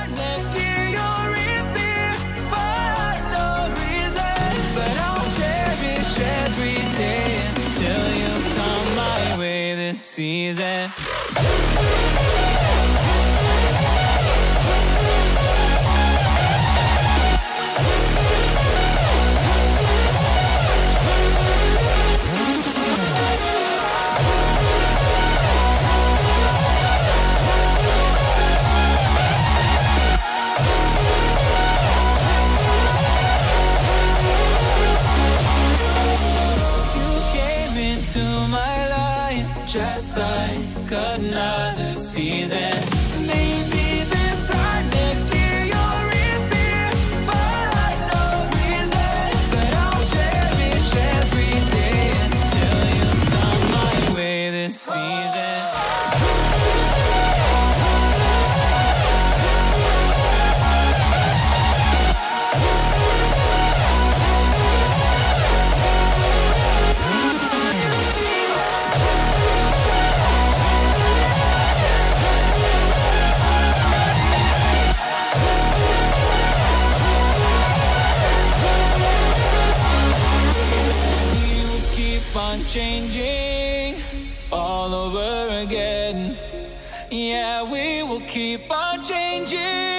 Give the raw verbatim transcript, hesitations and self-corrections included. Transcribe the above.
next year you'll reappear for no reason. But I'll cherish every day until you come my way this season. Just like another season. Maybe this time next year you'll reappear for no reason. But I'll cherish every day until you come my way this season. On changing all over again. Yeah, we will keep on changing.